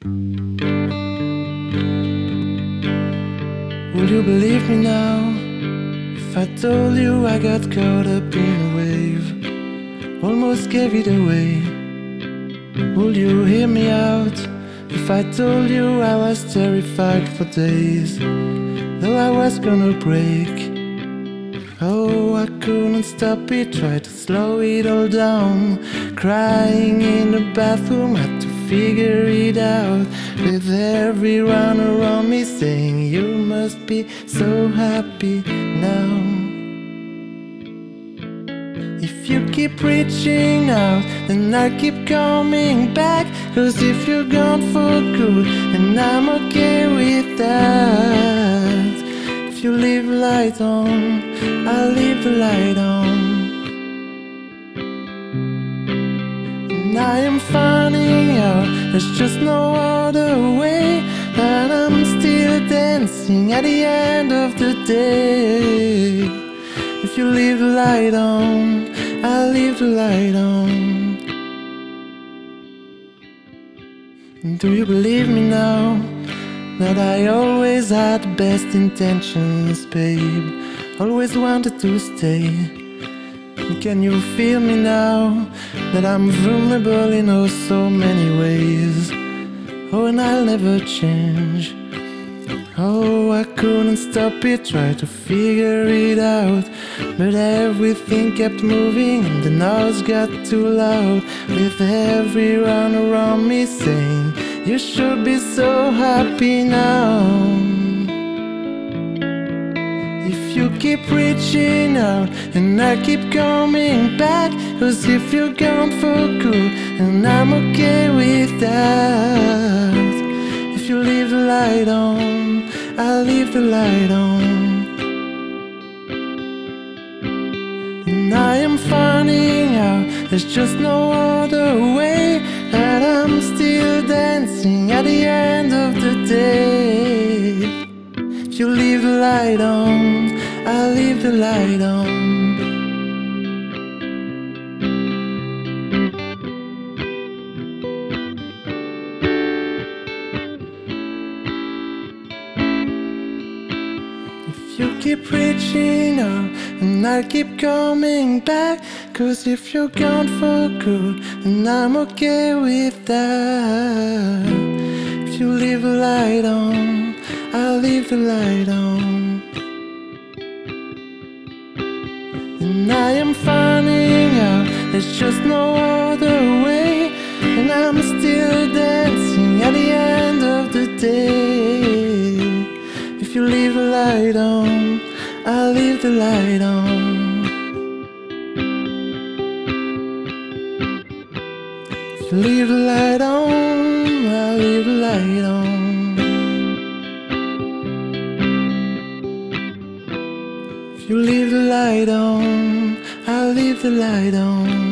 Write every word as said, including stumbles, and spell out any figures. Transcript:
Would you believe me now if I told you I got caught up in a wave, almost gave it away? Would you hear me out if I told you I was terrified for days, though I was gonna break? Oh, I couldn't stop it, tried to slow it all down, crying in the bathroom, had to figure it out, with everyone around me saying you must be so happy now. If you keep reaching out, then I keep coming back, 'cause if you're gone for good, then I'm okay with that. If you leave the light on, I'll leave the light on. And I am finding out there's just no other way, that I'm still dancing at the end of the day. If you leave the light on, I'll leave the light on. And do you believe me now, that I always had the best intentions, babe? Always wanted to stay. And can you feel me now, that I'm vulnerable in oh so many ways? Oh, and I'll never change. Oh, I couldn't stop it, tried to figure it out, but everything kept moving and the noise got too loud, with everyone around me saying you should be so happy now. If you keep reaching out and I keep coming back, 'cause if you're gone for good, and I'm okay with that. If you leave the light on, I'll leave the light on. And I am finding out there's just no other way, that I'm still dancing at the end of the day. If you leave the light on, I'll leave the light on. You keep reaching out and I keep coming back, 'cause if you're gone for good, and I'm okay with that. If you leave the light on, I'll leave the light on. And I am finding out there's just no other way, and I'm still dancing at the end of the day. If you leave the light on, I'll leave the light on. If you leave the light on, I'll leave the light on. If you leave the light on, I'll leave the light on.